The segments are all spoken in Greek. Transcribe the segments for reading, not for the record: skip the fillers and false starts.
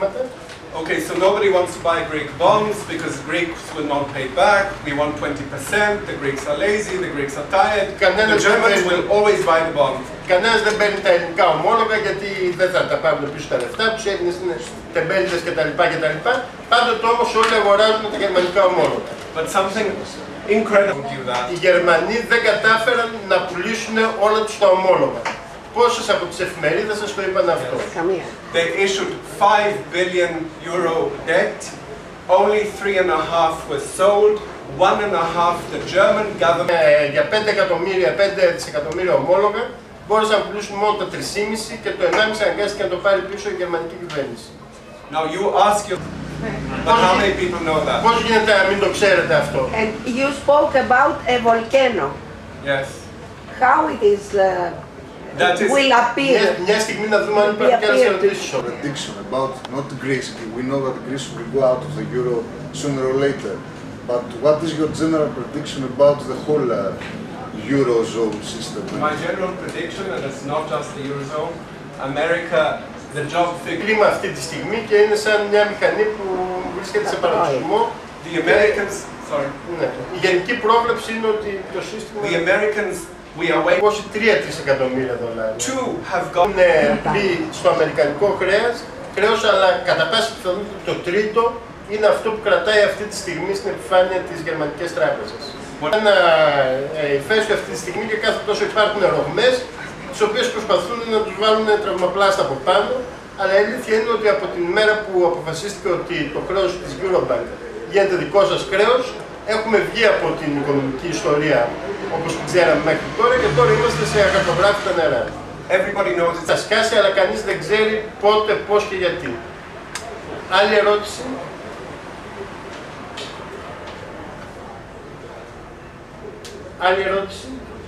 χρήματα. Okay, so nobody wants to buy Greek bonds because the Greeks will not pay back. We want 20%. The Greeks are lazy. The Greeks are tired. The Germans will always buy the bonds. Κανένας δεν παίρνει τα ελληνικά ομόλογα γιατί δεν θα τα πάρουν πίσω τα λεφτά τους. Οι Έλληνες είναι τεμπέληδες κτλ. Πάντοτε όμως όλοι αγοράζουν τα γερμανικά ομόλογα. But something incredible do that. Οι Γερμανοί δεν κατάφεραν να πουλήσουν όλα τους τα ομόλογα. Πόσες από τις εφημερίδες σας το είπαν αυτό? Καμία. They issued 5 billion euro debt. Only 3.5 was sold. 1.5 the German government. Για 5 δισεκατομμύρια ομόλογα μπόρεσαν να πουλήσουν μόνο τα 3,5 και το 1,5 αναγκάστηκε να το πάρει πίσω η γερμανική κυβέρνηση. Now you ask your... But how many people know that? Πώς γίνεται να μην το ξέρετε αυτό? And you spoke about a volcano. Yes. How it is That is... will appear. Μια στιγμή να δούμε αν υπάρχει και άλλες ερωτήσεις. Prediction about not Greece. We know that Greece will go out of the euro sooner or later. But what is your general prediction about the whole eurozone system? My general prediction, and it's not just the eurozone, America, the job figure. Κλίμα αυτή τη στιγμή και είναι σαν μια μηχανή που βρίσκεται σε παραδοσμό. The Americans, sorry. Ναι. Η γενική πρόβλεψη είναι ότι το σύστημα. The Americans, we are waiting. 3 δισεκατομμύρια δολάρια. Two have gone. Μπει στο αμερικανικό χρέος, αλλά κατά πάση πιθανότητα το τρίτο είναι αυτό που κρατάει αυτή τη στιγμή στην επιφάνεια τις γερμανικές τράπεζες. Ένα ηφαίστειο αυτή τη στιγμή και κάθε τόσο υπάρχουν ρογμές, τις οποίες προσπαθούν να τους βάλουν τραυμαπλάστα από πάνω, αλλά η αλήθεια είναι ότι από την μέρα που αποφασίστηκε ότι το χρέος της Eurobank γίνεται δικό σας χρέος, έχουμε βγει από την οικονομική ιστορία όπως την ξέραμε μέχρι τώρα και τώρα είμαστε σε αχαρτογράφητα νερά. Everybody knows Θα σκάσει, αλλά κανείς δεν ξέρει πότε, πώς και γιατί. Άλλη ερώτηση? Άλλη ερώτηση?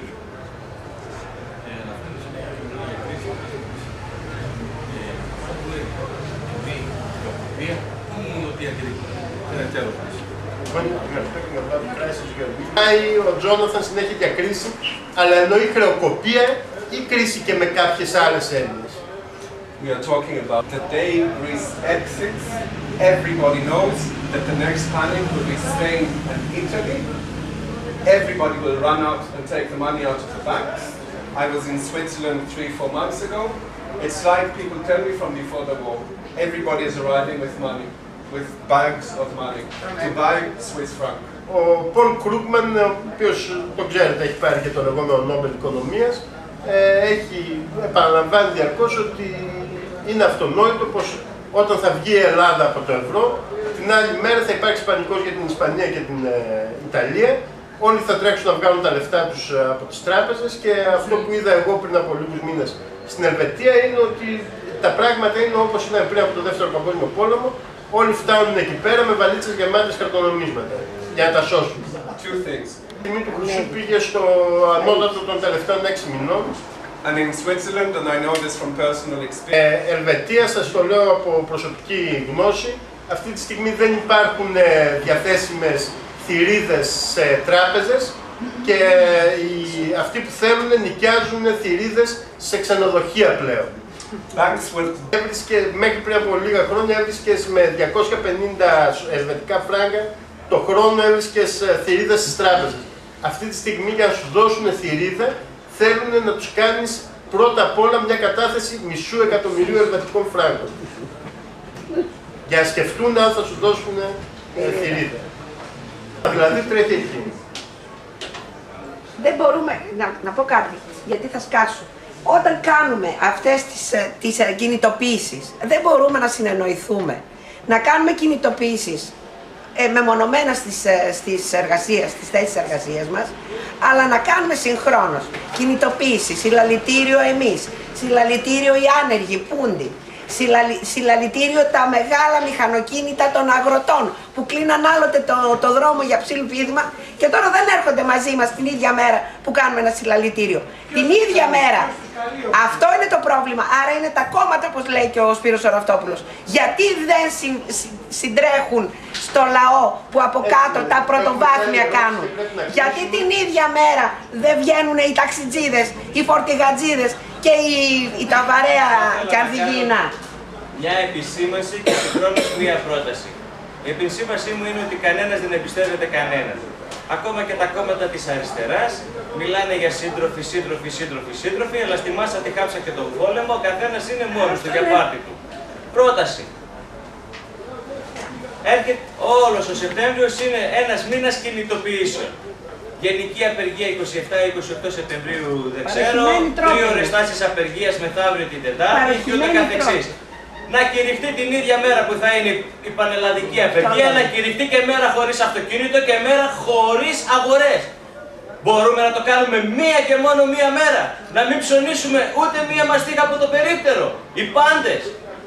Ο Τζόναθαν συνέχεια για κρίση, αλλά εννοεί χρεοκοπία ή κρίση και με κάποιες άλλες έννοιες? We are talking about the day Greece exits. Everybody knows that the next panic will be Spain and Italy. Everybody will run out and take the money out of the banks. I was in Switzerland 3-4 months ago. It's like people tell me from before the war. Everybody is arriving with money, with bags of money, to buy Swiss franc. Ο Πολ Κρούγκμαν, ο οποίος το ξέρετε έχει πάρει και το λεγόμενο Νόμπελ Οικονομίας, έχει επαναλαμβάνει διαρκώς ότι είναι αυτονόητο πως όταν θα βγει η Ελλάδα από το ευρώ, την άλλη μέρα θα υπάρξει πανικός για την Ισπανία και την Ιταλία. Όλοι θα τρέξουν να βγάλουν τα λεφτά τους από τις τράπεζες και αυτό που είδα εγώ πριν από λίγους μήνες στην Ελβετία είναι ότι τα πράγματα είναι όπως ήταν πριν από το Δεύτερο Παγκόσμιο Πόλεμο. Όλοι φτάνουν εκεί πέρα με βαλίτσες γεμάτες χαρτονομίσματα για να τα σώσουν. Two things. Η τιμή του χρυσού πήγε στο ανώτατο των τελευταίων 6 μηνών. And in Switzerland, and I know this from personal experience. Ελβετία, σας το λέω από προσωπική γνώση, αυτή τη στιγμή δεν υπάρχουν διαθέσιμες θηρίδες σε τράπεζες και αυτοί που θέλουν νοικιάζουν θηρίδες σε ξενοδοχεία πλέον. Μέχρι πριν από λίγα χρόνια έβρισκες με 250 ελβετικά φράγκα το χρόνο έβρισκες θηρίδες στις τράπεζες. Αυτή τη στιγμή για να σου δώσουν θηρίδα θέλουν να τους κάνεις πρώτα απ' όλα μια κατάθεση $500,000 ελβετικών φράγκων. Για να σκεφτούν αν θα σου δώσουν θηρίδα. Δηλαδή τρέχει εκεί. Δεν μπορούμε, να πω κάτι, γιατί θα σκάσω. Όταν κάνουμε αυτές τις κινητοποιήσεις, δεν μπορούμε να συνεννοηθούμε. Να κάνουμε κινητοποιήσεις μεμονωμένα στις εργασίες, στις θέσεις εργασίας μας, αλλά να κάνουμε συγχρόνως κινητοποίηση, συλλαλητήριο εμείς, συλλαλητήριο οι άνεργοι, πούντι, συλλαλητήριο τα μεγάλα μηχανοκίνητα των αγροτών που κλείναν άλλοτε το δρόμο για ψιλοπίδημα και τώρα δεν έρχονται μαζί μας την ίδια μέρα που κάνουμε ένα συλλαλητήριο. Την ίδια μέρα. Αυτό είναι το πρόβλημα. Άρα είναι τα κόμματα, όπως λέει και ο Σπύρος ο Ραυτόπουλος. Γιατί δεν συντρέχουν στο λαό που από κάτω τα πρωτοβάθμια κάνουν. Γιατί την ίδια μέρα δεν βγαίνουν οι ταξιτζίδες, οι φορτηγατζίδες και τα βαρέα καρδιγίνα. μια επισήμανση και συγχρόνως μια πρόταση. Η επισήμανσή μου είναι ότι κανένας δεν εμπιστεύεται κανέναν. Ακόμα και τα κόμματα της αριστεράς μιλάνε για σύντροφοι, αλλά στη μάσα τη χάψα και τον πόλεμο, ο καθένας είναι μόνος του για πάρτι του. Πρόταση. Έρχεται όλος ο Σεπτέμβριος, είναι ένας μήνας κινητοποιήσεων. Γενική απεργία 27-28 Σεπτεμβρίου, δεν ξέρω, 3 ώρες τάσεις απεργίας μεθαύριο την Τετάρτη και ούτω καθεξής. Να κηρυχτεί την ίδια μέρα που θα είναι η πανελλαδική απεργία, να κηρυχτεί και μέρα χωρίς αυτοκίνητο και μέρα χωρίς αγορές. Μπορούμε να το κάνουμε μία και μόνο μία μέρα. Να μην ψωνίσουμε ούτε μία μαστίγα από το περίπτερο. Οι πάντες.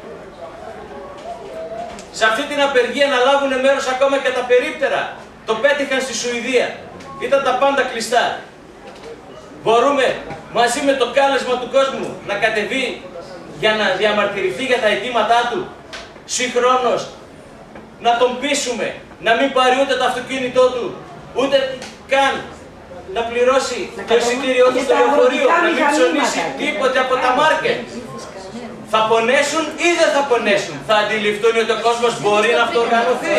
Σε αυτή την απεργία να λάβουν μέρος ακόμα και τα περίπτερα. Το πέτυχαν στη Σουηδία. Ήταν τα πάντα κλειστά. Μπορούμε μαζί με το κάλεσμα του κόσμου να κατεβεί για να διαμαρτυρηθεί για τα αιτήματά του. Συγχρόνως να τον πείσουμε να μην πάρει ούτε το αυτοκίνητό του, ούτε καν να πληρώσει το εισιτήριό του στο λεωφορείο, να μην ψωνίσει τίποτε από τα μάρκετ. Θα πονέσουν ή δεν θα πονέσουν? Θα αντιληφθούν ότι ο κόσμος μπορεί να αυτοοργανωθεί?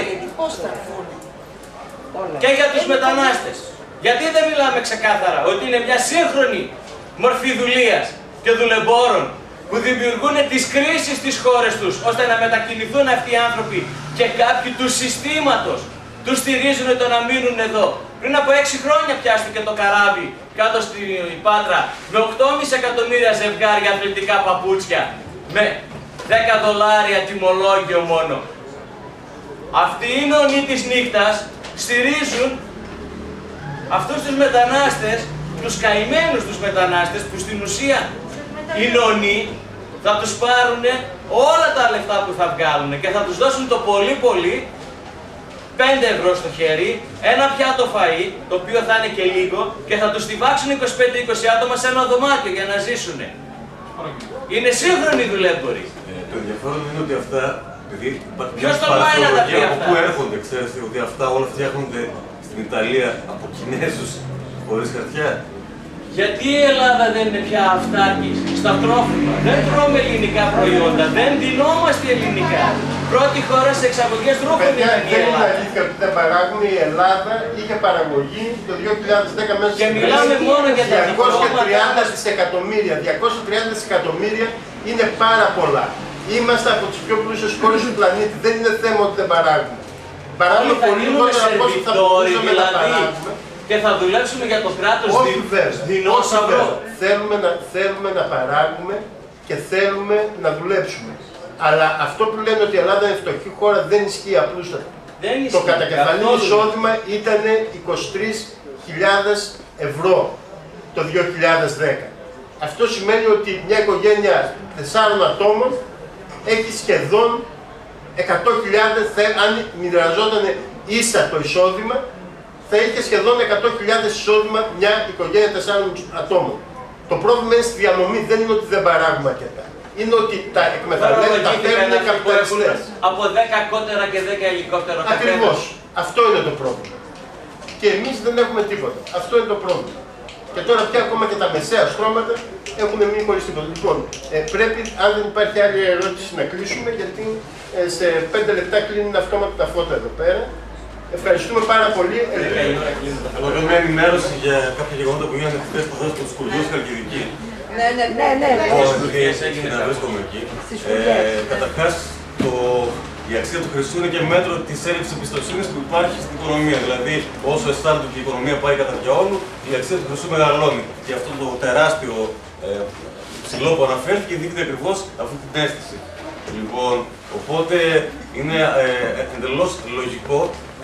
Και για τους μετανάστες. Γιατί δεν μιλάμε ξεκάθαρα ότι είναι μια σύγχρονη μορφή δουλείας και δουλεμπόρων που δημιουργούν τις κρίσεις στις χώρες τους, ώστε να μετακινηθούν αυτοί οι άνθρωποι και κάποιοι του συστήματος τους στηρίζουν το να μείνουν εδώ. Πριν από 6 χρόνια πιάστηκε το καράβι κάτω στην Πάτρα με 8,5 εκατομμύρια ζευγάρια αθλητικά παπούτσια με $10 τιμολόγιο μόνο. Αυτοί οι νονοί της νύχτας στηρίζουν αυτούς τους μετανάστες, τους καημένους τους μετανάστες που στην ουσία οι νονοί θα τους πάρουν όλα τα λεφτά που θα βγάλουν και θα τους δώσουν το πολύ 5 ευρώ στο χέρι, ένα πιάτο φαΐ, το οποίο θα είναι και λίγο, και θα τους στιβάξουν 25-20 άτομα σε ένα δωμάτιο για να ζήσουν. Είναι σύγχρονοι δουλέμποροι. Το ενδιαφέρον είναι ότι αυτά, επειδή υπάρχει ποιος το πάει να τα πει από αυτά? πού έρχονται, ξέρετε, ότι αυτά όλα φτιάχνονται στην Ιταλία από Κινέζους χωρίς χαρτιά. Γιατί η Ελλάδα δεν είναι πια αυτάρκης στα τρόφιμα? Δεν τρώμε ελληνικά προϊόντα, δεν ντυνόμαστε ελληνικά. Πρώτη χώρα σε εξαγωγές τρόφιμων είναι η Ελλάδα. Δεν είναι αλήθεια ότι δεν παράγουν. Η Ελλάδα είχε παραγωγή το 2010 μέσα και μιλάμε μόνο για τα 230 δισεκατομμύρια. 230 δισεκατομμύρια είναι πάρα πολλά. Είμαστε από τις πιο πλούσιες χώρες του πλανήτη. Δεν είναι θέμα ότι δεν παράγουμε. Παράγουμε πολύ λιγότερα από όσο θα μπορούσαμε να παράγουμε. Και θα δουλέψουμε για το κράτος δεινόσαυρο. Θέλουμε να παράγουμε και θέλουμε να δουλέψουμε. Αλλά αυτό που λένε ότι η Ελλάδα είναι φτωχή χώρα δεν ισχύει απλούστατα. Το κατακεφαλήν εισόδημα ήταν 23.000 ευρώ το 2010. Αυτό σημαίνει ότι μια οικογένεια 4 ατόμων έχει σχεδόν 100.000, αν μοιραζόταν ίσα το εισόδημα, θα είχε σχεδόν 100.000 εισόδημα μια οικογένεια 4 ατόμων. Το πρόβλημα είναι στη διανομή, δεν είναι ότι δεν παράγουμε αρκετά. Είναι ότι τα εκμεταλλεύουν, τα παίρνουν οι καπιταλιστές. Από 10 κότερα και 10 ελικόπτερα. Ακριβώς. Αυτό είναι το πρόβλημα. Και εμείς δεν έχουμε τίποτα. Αυτό είναι το πρόβλημα. Και τώρα πια ακόμα και τα μεσαία στρώματα έχουν μείνει χωρίς τίποτα. Λοιπόν, πρέπει, αν δεν υπάρχει άλλη ερώτηση, να κλείσουμε, γιατί σε 5 λεπτά κλείνουν αυτόματα τα φώτα εδώ πέρα. Ευχαριστούμε πάρα πολύ. Εγώ κάνω μια ενημέρωση για κάποια γεγονότα που γίνανε χθες που δώσαμε στους Κουρδούς Χαλκιδική. Ναι. Να βρίσκομαι εκεί. Καταρχάς, η αξία του χρυσού είναι και μέτρο της έλλειψης εμπιστοσύνης που υπάρχει στην οικονομία. Δηλαδή, όσο αισθάνεται ότι η οικονομία πάει κατά διαόλου, η αξία του χρυσού μεγαλώνει. Και αυτό το τεράστιο ψηλό που αναφέρθηκε δείχνει ακριβώς αυτή την αίσθηση. Λοιπόν, οπότε είναι εντελώς λογικό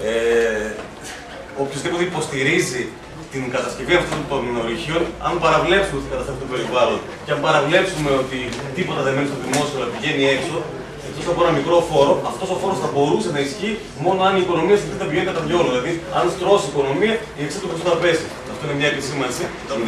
οποιοσδήποτε υποστηρίζει την κατασκευή αυτών των ορυχείων, αν παραβλέψουμε ότι καταστρέφει το περιβάλλον και αν παραβλέψουμε ότι τίποτα δεν μένει στο δημόσιο αλλά πηγαίνει έξω, εκτός από ένα μικρό φόρο, αυτός ο φόρος θα μπορούσε να ισχύει μόνο αν η οικονομία στην θα πηγαίνει κατά διόλου. Δηλαδή, αν στρώσει η οικονομία, η αξία του χρυσού θα πέσει. Αυτό είναι μια επισήμανση.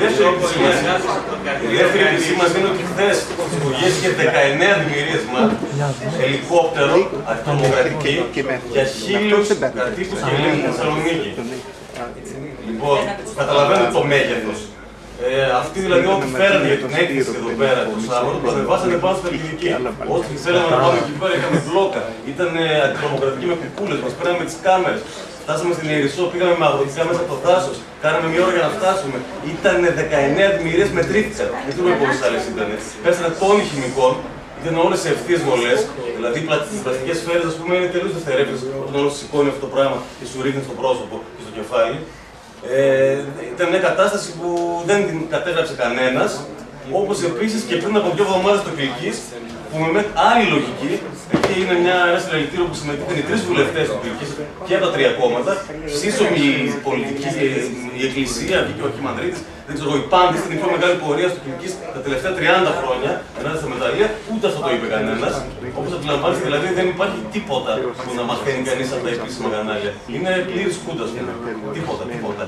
Η δεύτερη επισήμανση είναι ότι χθες στις εισαγωγές είχε 19 δημιουργήσμα ελικόπτερο ακτινογραφική για 1.000 κατοίκους και Ελλήνες στη Θεσσαλονίκη. Λοιπόν, καταλαβαίνετε το μέγεθος. Αυτοί δηλαδή ό,τι φέρανε για την έκθεση εδώ πέρα το Σάββατο, το ανεβάσανε πάνω στην ελληνική. Ό,τι θέλαμε να πάμε εκεί πέρα, είχαμε μπλόκα. Ήταν αντιτρομοκρατικοί με κουκούλες, μας πέραμε με τις κάμερες. Φτάσαμε στην Ιερισσό, πήγαμε με αγροτικά μέσα από το δάσος. Κάναμε μια ώρα για να φτάσουμε. Ήταν 19 δημιουργίες μετρήθηκαν. Δεν ξέρω πόσες άλλες ήταν. Πέσανε τόνοι χημικών. Ήταν όλες σε ευθείες βολές. Δηλαδή οι πλαστικές σφαίρες, ας πούμε, είναι τελείως δευτερεύθυνες όταν όλος σηκώνει αυτό το πράγμα και σου ρίχνει στο πρόσωπο και στο κεφάλι. Ήταν μια κατάσταση που δεν την κατέγραψε κανένας. Όπως επίσης και πριν από 2 εβδομάδες στο Κιλκής, που με άλλη λογική, εκεί είναι ένα συλλαλητήριο που συμμετείχαν οι 3 βουλευτές του Κιλκής και από τα 3 κόμματα, σύσσωμη πολιτική, η Εκκλησία, και ο Αρχιμανδρίτης, δεν ξέρω, οι πάντες στην πιο μεγάλη πορεία στο Κιλκής τα τελευταία 30 χρόνια, ενάντια στα μεταλλεία, ούτε αυτό το είπε κανένας. Όπως αντιλαμβάνεστε, δηλαδή δεν υπάρχει τίποτα που να μαθαίνει κανείς από τα επίσημα κανάλια. Είναι πλήρης κούντα, ας πούμε. Τίποτα.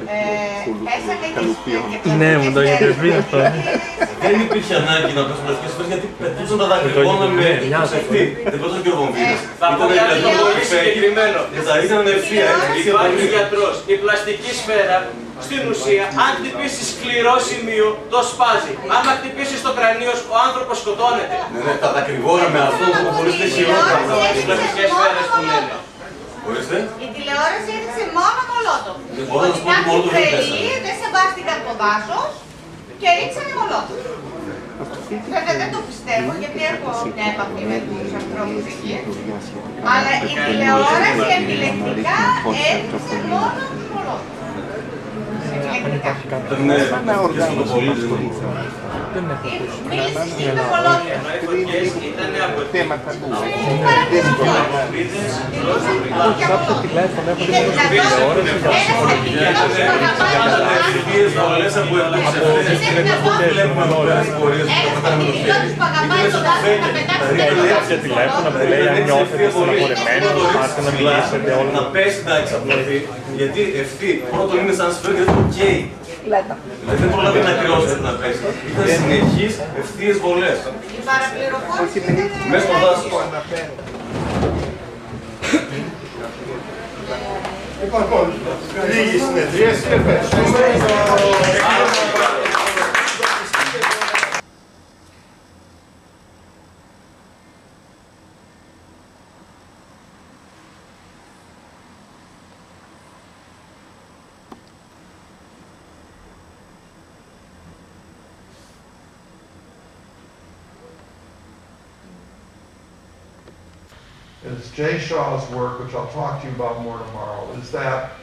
Ναι, μου το έχετε πει αυτό. Δεν υπήρχε ανάγκη να πέσουν πλαστικές σφαίρες γιατί πετούσαν τα δακρυγόνα με προσευχή. Δεν πέτουσαν και ορμομβίδες. Θα πω κάτι πολύ συγκεκριμένο. Ήταν ευθεία. Υπάρχει γιατρός. Η πλαστική σφαίρα στην ουσία, αν χτυπήσει σκληρό σημείο, το σπάζει. Αν χτυπήσει στο κρανίο, ο άνθρωπος σκοτώνεται. Ναι, τα δακρυγόνα με αυτό που χωρίς δεν χειρότερα. Οι πλαστικές σφαίρες που λένε. Ορίστε. Η τηλεόραση έδειξε μόνο μολότοφ. Μπορώ να σου πω ότι μόνο το Κάποιοι δεν σεβάστηκαν το δάσος και ρίξανε μολότοφ. Βέβαια δεν το πιστεύω γιατί έχω μια επαφή με τους ανθρώπους εκεί. Αλλά η τηλεόραση επιλεκτικά έδειξε μόνο τους μολότοφ. Επιλεκτικά. Μίλησε στην μολότοφ. Ήταν από θέματα που κάποιο τηλέφωνο έχουν τηλεόραση για τηλέφωνο που λέει αν νιώθετε στεναχωρημένοι να πάτε να μιλήσετε όλα. Να πέσει να εξαπλωθεί, γιατί ευθύ πρώτον είναι σαν σφαίρα και δεν το καίει. Δηλαδή δεν προλάβει να κρυώσει να πέσει. Ήταν συνεχείς ευθείες βολές. Η παραπληροφόρηση ήταν μέσα στο δάσος. Λοιπόν, λίγη συνεδρίαση και ευχαριστούμε. Is Jay Shaw's work, which I'll talk to you about more tomorrow, is that